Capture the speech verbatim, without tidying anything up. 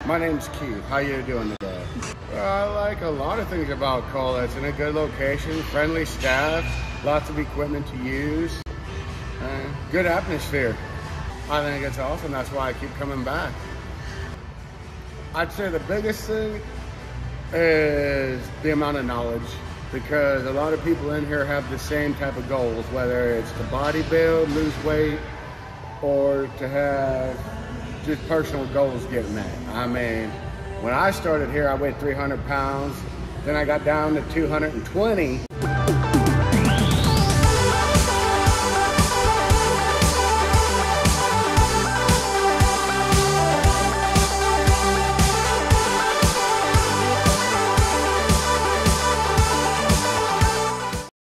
My name's Keith. How you doing today? Well, I like a lot of things about Colaw. It's in a good location, friendly staff, lots of equipment to use, uh, good atmosphere. I think it's awesome. That's why I keep coming back. I'd say the biggest thing is the amount of knowledge, because a lot of people in here have the same type of goals, whether it's to body build, lose weight, or to have just personal goals get met. I mean, when I started here, I weighed three hundred pounds. Then I got down to two hundred twenty.